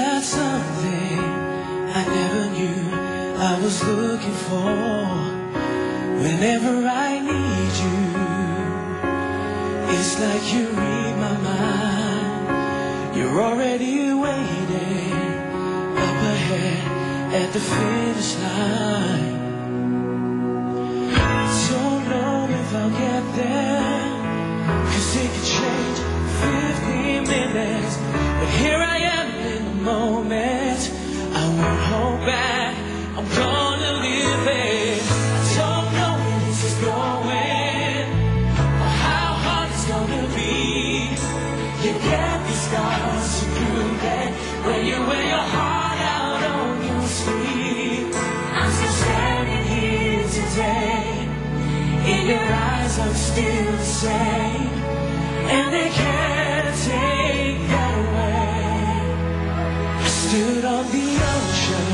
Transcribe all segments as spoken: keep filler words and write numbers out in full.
got something I never knew I was looking for. Whenever I need you, it's like you read my mind. You're already waiting up ahead at the finish line. Don't know if I'll get there, 'cause it could change fifteen minutes. But here I am in the moment. I won't hold back, I'm gonna live it. Don't know where this is going, or how hard it's gonna be. You get these scars to prove it, when you wear your heart out on your sleeve. I'm still standing here today. In your eyes I'm still the same, and they can't take that away. I stood on the ocean,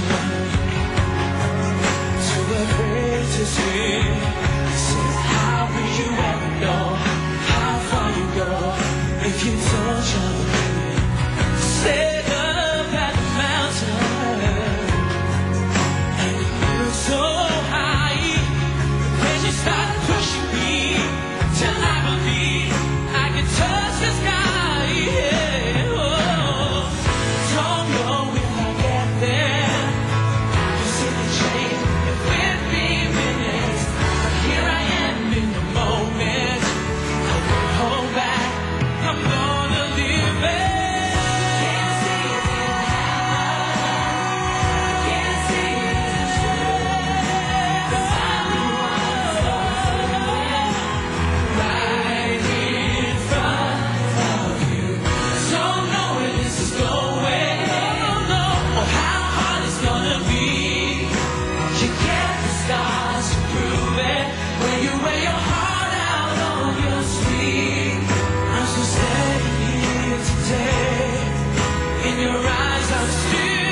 too afraid to swim. Said, how will you ever know how far you go if you don't jump in? Said up at the mountain, and it feels so high. When you start pushing me till I believe I can touch the sky. Yeah. Oh, don't know if I get there, 'cause it can change in fifteen minutes. But here I am in the moment. I won't hold back, I'm gonna live it. Can't see it now, can't see it straight. 'Cause I'm the one right in front of you. Don't know where this is going, don't know or how hard it's gonna be. You get the scars to prove it, when you wear your heart out on your sleeve. I'm so standing here today. In your eyes I'm still